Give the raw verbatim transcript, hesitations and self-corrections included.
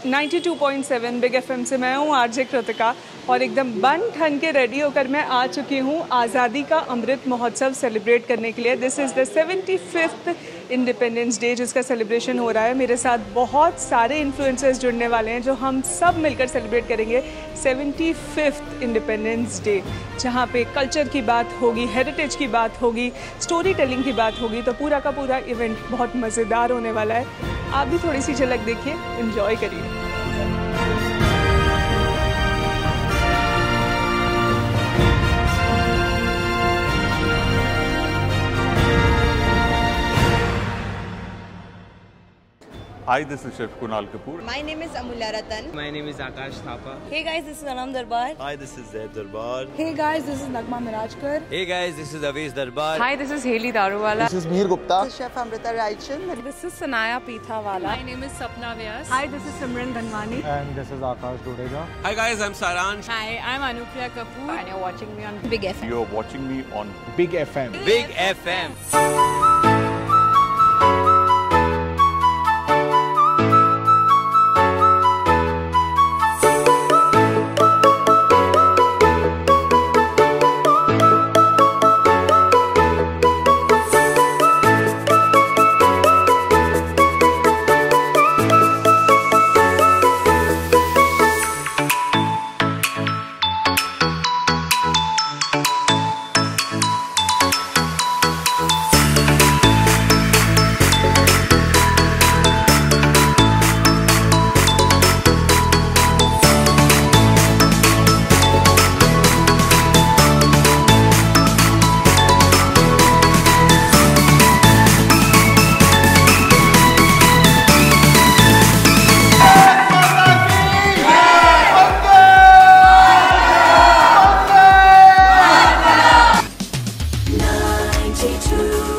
Ninety two point seven big FM से मैं हूँ आरजे कृतिका और एकदम बन ठन के रेडी होकर मैं आ चुकी हूँ आज़ादी का अमृत महोत्सव सेलिब्रेट करने के लिए। This is the seventy fifth independence day जिसका सेलिब्रेशन हो रहा है। मेरे साथ बहुत सारे इन्फ्लुएंसर्स जुड़ने वाले हैं जो हम सब मिलकर सेलिब्रेट करेंगे सेवेंटी फिफ्थ इंडिपेंडेंस डे, जहाँ पे कल्चर की बात होगी, हेरिटेज की बात होगी, स्टोरी टेलिंग की बात होगी। तो पूरा का पूरा इवेंट बहुत मज़ेदार होने वाला है। आप भी थोड़ी सी झलक देखिए, एंजॉय करिए। Hi, this is Chef Kunal Kapoor. My name is Amulya Ratan. My name is Akash Thapa. Hey guys, this is Anam Darbar. Hi, this is Zaid Darbar. Hey guys, this is Nagma Mirajkar. Hey guys, this is Aviz Darbar. Hi, this is Haley Daruwala. This is Mihir Gupta. This is Chef Amrita Raichan. This is Sanaya Peethawala. My name is Sapna Vyas. Hi, this is Simran Dhanwani. And this is Akash Dudeja. Hi guys, I'm Saransh. Hi, I'm Anupriya Kapoor. And you're watching me on Big F M. You're watching me on Big F M. Big F M. ninety-two